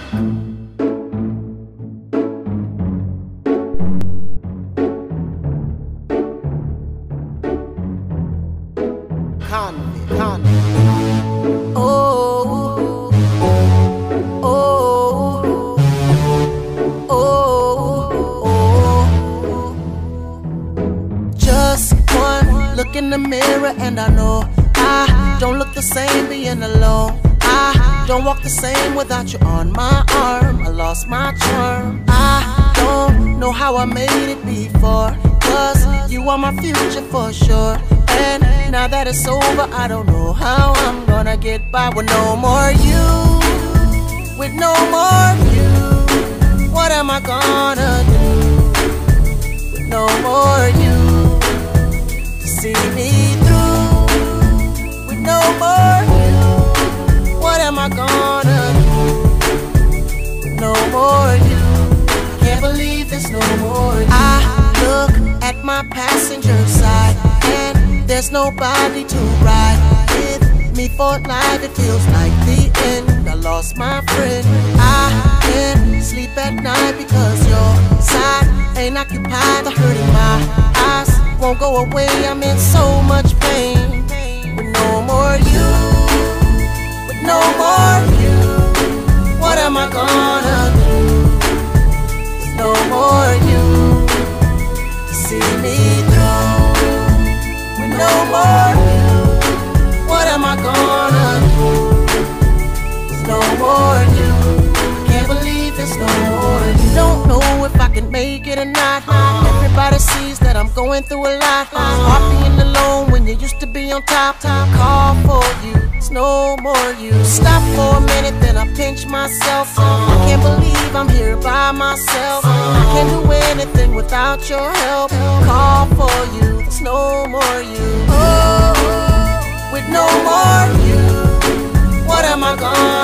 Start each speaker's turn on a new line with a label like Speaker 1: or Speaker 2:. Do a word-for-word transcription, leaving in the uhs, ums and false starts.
Speaker 1: Convict, convict. Oh, oh, oh, oh. Just one look in the mirror and I know I don't look the same being alone. I don't walk the same without you on my arm. I lost my charm. I don't know how I made it before, 'cause you are my future for sure. And now that it's over, I don't know how I'm gonna get by with no more you. With no more you, what am I gonna do? With no more you to see me through. With no more you, what am I gonna do? With no more you, can't believe there's no more you. I look at my passenger side and there's nobody to ride with me for life. It feels like the end. I lost my friend. I can't sleep at night because your side ain't occupied. The hurt in my eyes won't go away. I'm in so much pain. With no more you, with no more you, what am I gonna do? With no more you to see me through. No more you, what am I gonna do? There's no more you, can't believe there's no more you. Don't know if I can make it or not. Everybody sees that I'm going through a lot. Hard being alone when you used to be on top. Call for you, there's no more you. Stop for a minute, then I pinch myself. I can't believe I'm here by myself. I can't do anything without your help. Call for you, there's no more you. Oh, with no more you, what am I gonna